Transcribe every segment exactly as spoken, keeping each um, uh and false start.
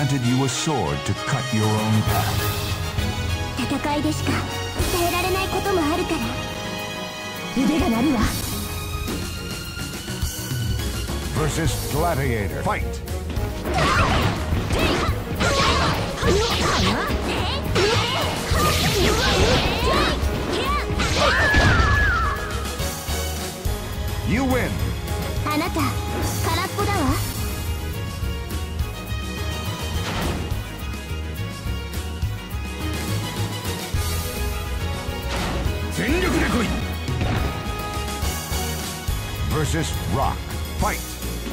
granted you a sword to cut your own path. 戦いでしか伝えられないこともあるから腕が鳴るわ。 versus Gladiator. Fight! You win! あなた空っぽだわ。 全力で来い versus Rock. Fight!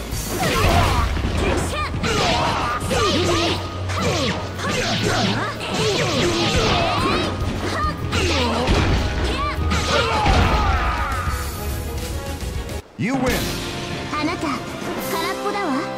You win! あなた空っぽだわ。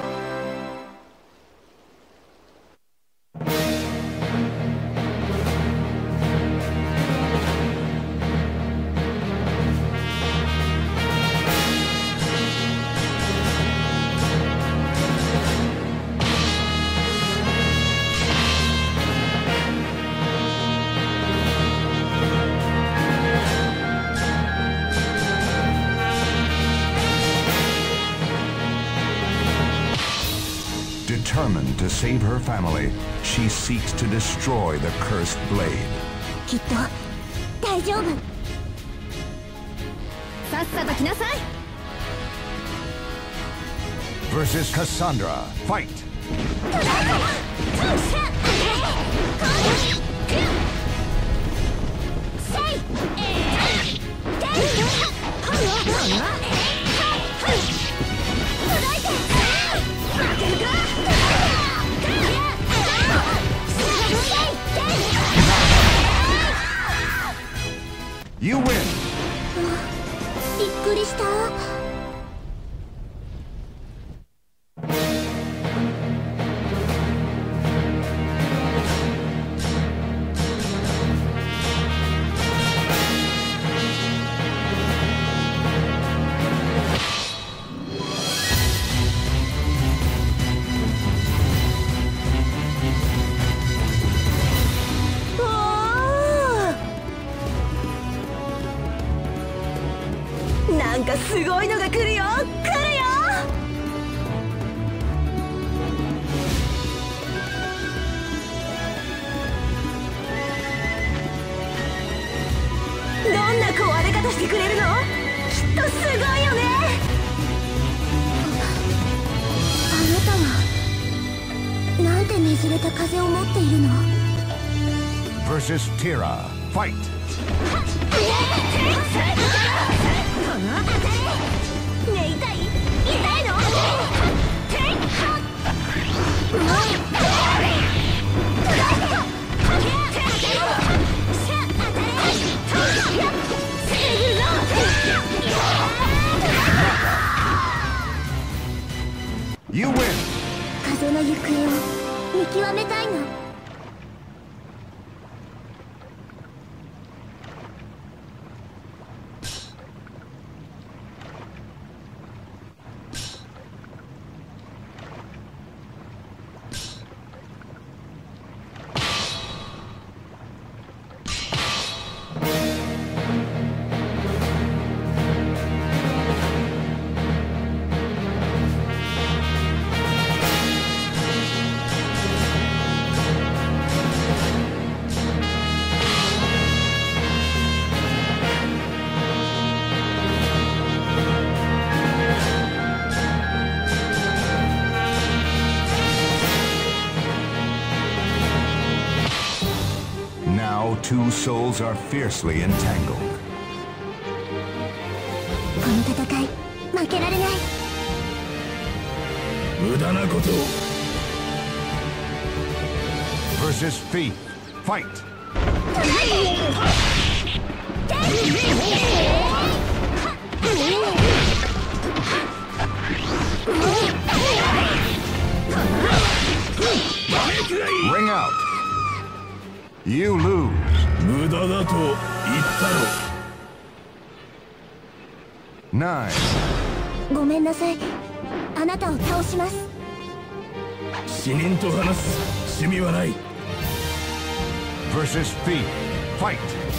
Determined to save her family, she seeks to destroy the cursed blade. きっと大丈夫。さっさと来なさい。 versus Cassandra. Fight! You win! びっくりした。 なんかすごいのが来るよ来るよ。どんな壊れ方してくれるの？きっとすごいよね。あなたはなんてねじれた風を持っているの？ versus Tira. Fight! You win! 風の行方を見極めたいの。 Now two souls are fiercely entangled. この戦い負けられない。 無駄なことを versus Thief. Fight! Ring out. You lose. 無駄だと言ったろ。 Nine. ごめんなさい。あなたを倒します。 死人と話す趣味はない。 versus Thief. Fight.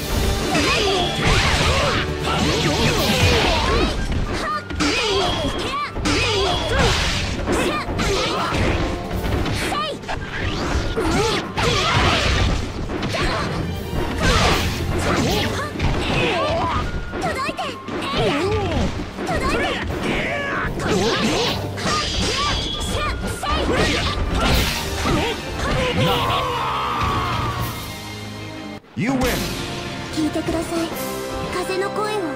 You win. 聞いてください、風の声を。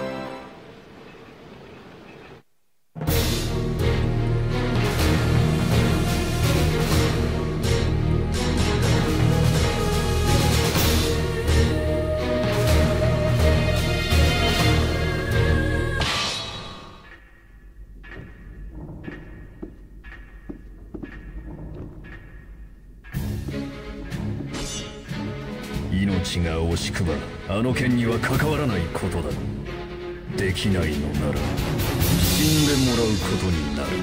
命が惜しくばあの件には関わらないことだ。できないのなら死んでもらうことになる。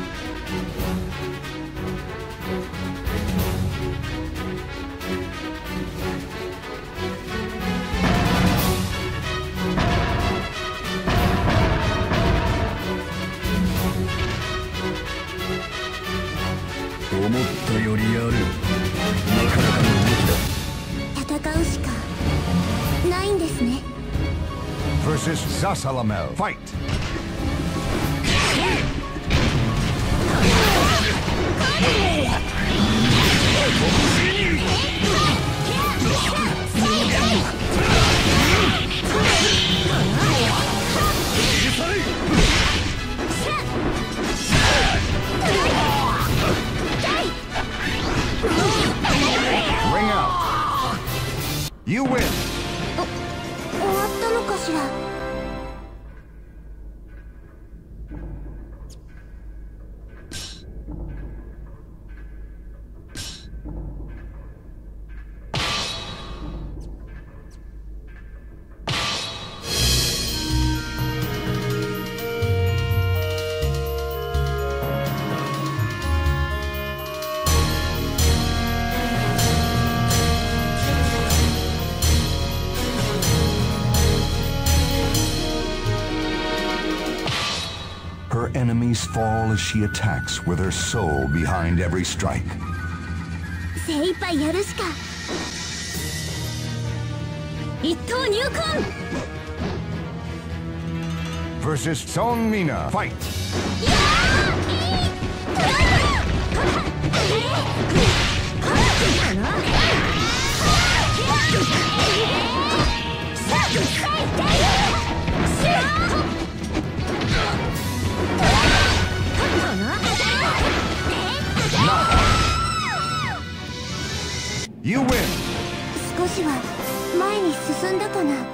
思ったよりやる。なかなかの動きだ。 戦うしかないんですね。 versus Zasalamel. Fight. Ring out. You win. 終わったのかしら。 Her enemies fall as she attacks with her soul behind every strike. 精一杯やるしか。一刀入魂 versus Son Mina. Fight. You win. 少しは前に進んだかな。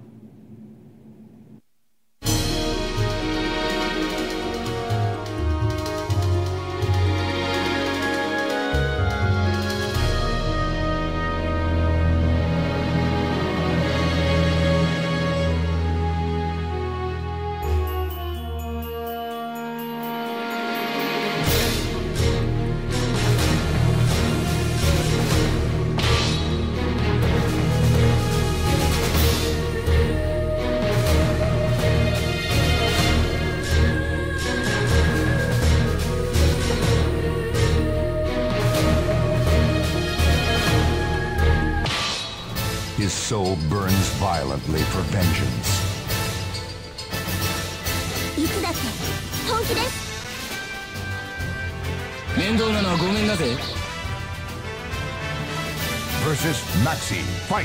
His soul burns violently for vengeance. いつだって本気です。 面倒なのはごめんなぜ。 versus Maxi. Fight.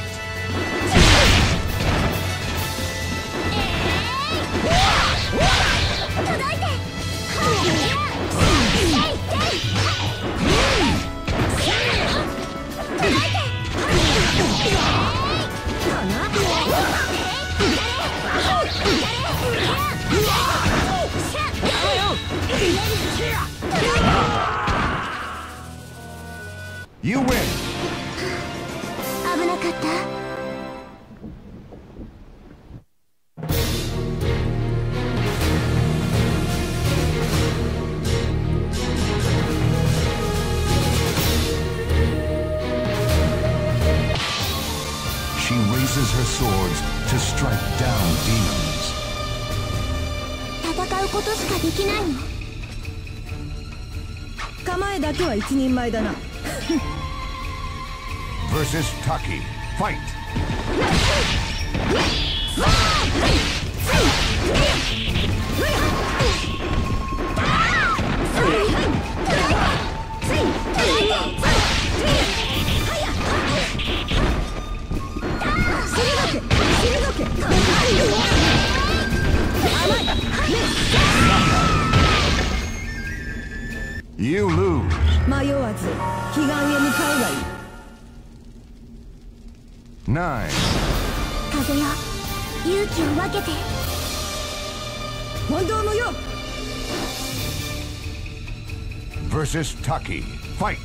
You win. 危なかった。 uses her swords to strike down demons. 戦うことしかできないの。 構えだけは一人前だな。 Versus Taki. Fight. You lose. 迷わず彼岸へ向かうがいい。 Nine. 風よ、勇気を分けて。 本当のよ。 Versus Taki. Fight.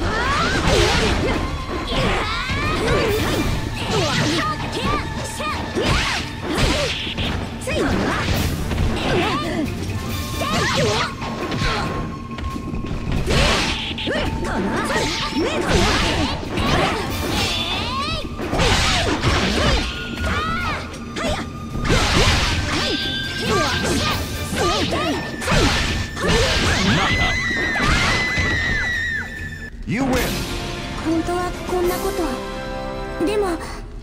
You win. 本当はこんなことでも。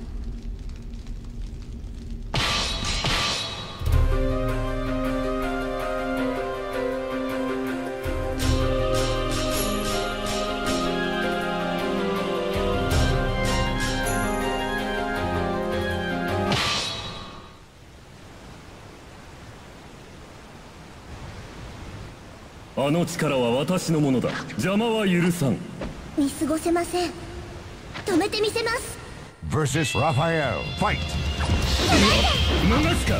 あの力は私のものだ。邪魔は許さん。 見過ごせません。止めてみせます。 Versus Raphael. Fight. 逃すか。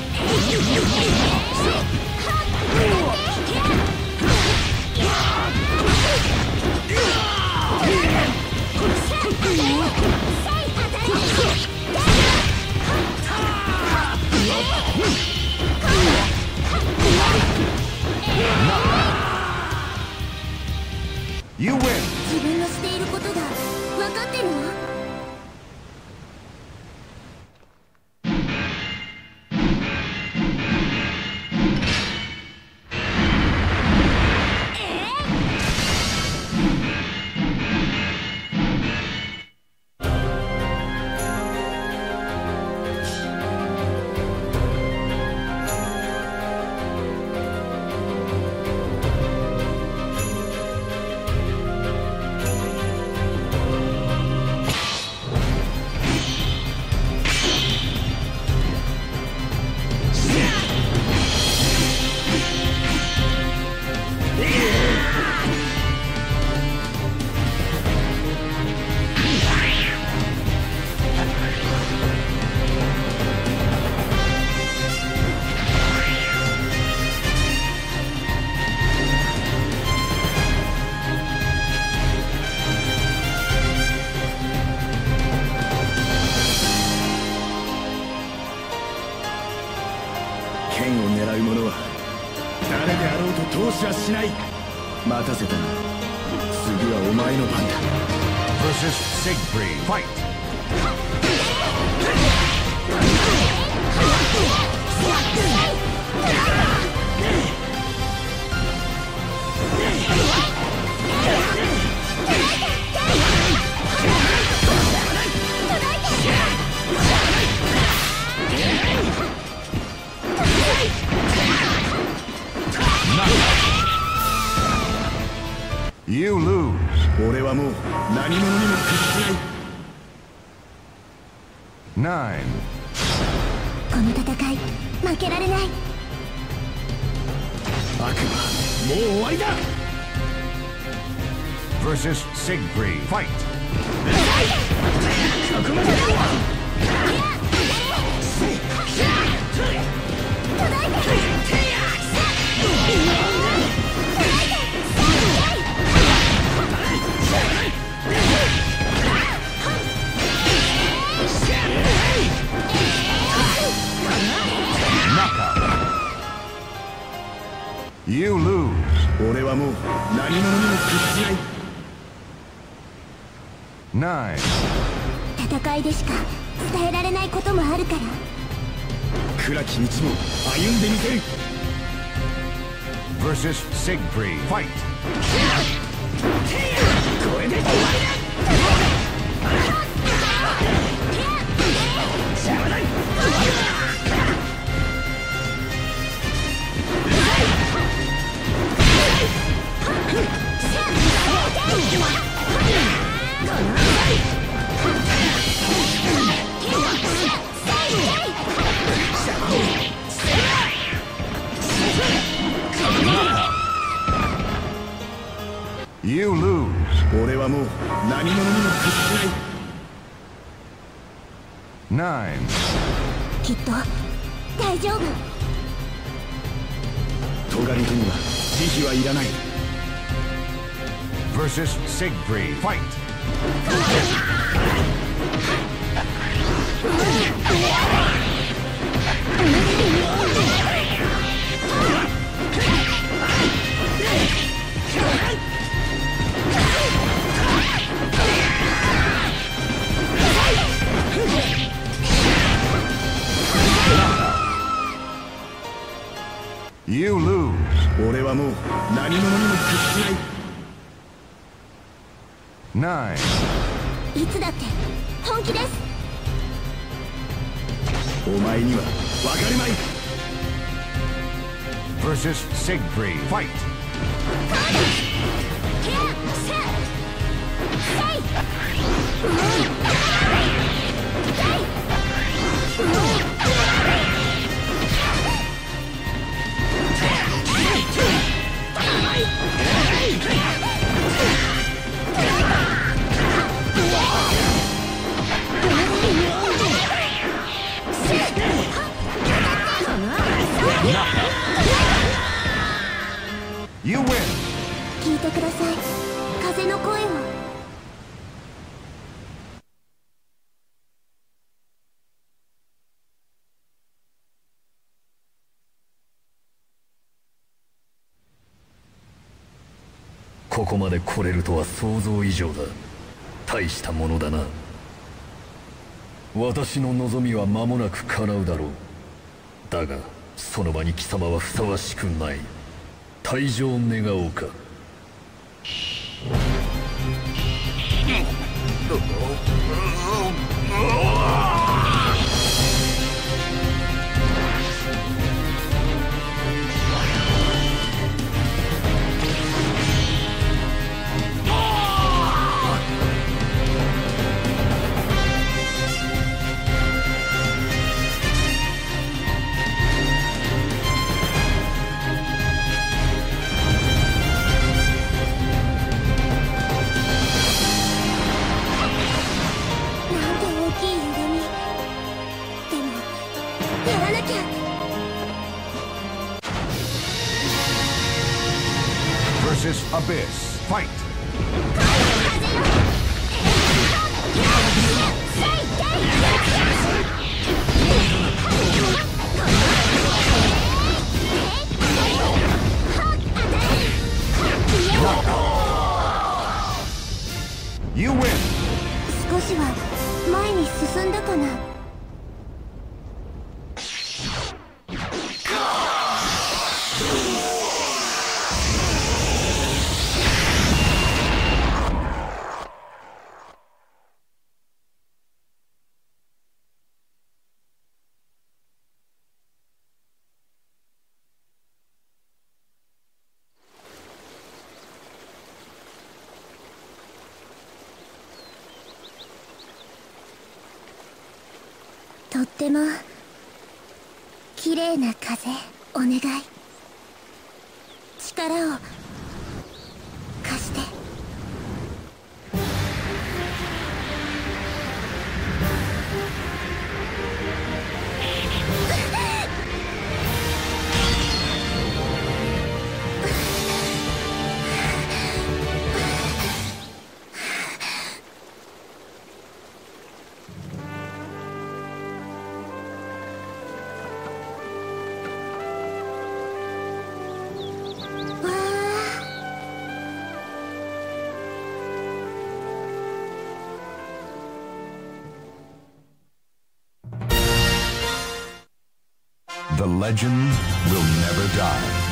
You win. 自分のしていることが分かってるわ。 剣を狙う者は誰であろうと投資はしない。待たせたな。次はお前の番だ。 Versus Siegfried. Fight. You lose. 俺はもう何者にも屈しない。 Nine. この戦い負けられない。 悪魔、もう終わりだ。 Versus Siegfried. Fight. そこまでだ。 You lose. 俺はもう何者にも屈しない。 Nine. 戦いでしか伝えられないこともあるから。 暗き道も歩んでみせる。 versus. Siegfried. Fight. これで終わりだ。邪魔だ。 You lose. 俺はもう何者にも屈しない。 Nine. きっと大丈夫。 尖り手には慈悲はいらない。 versus. Siegfried. Fight. You lose. 俺はもう何者にも屈しない。 Nine. いつだって本気です。 お前には分かるまい。 versus. Siegfried. Fight. You win. 聞いてください、風の声を。 ここまで来れるとは想像以上だ。大したものだな。私の望みは間もなく叶うだろう。だがその場に貴様はふさわしくない。退場願おうか。 Abyss. Fight. You win. 少しは前に進んだかな。とっても綺麗な風、お願い。力を貸して。 The legend will never die.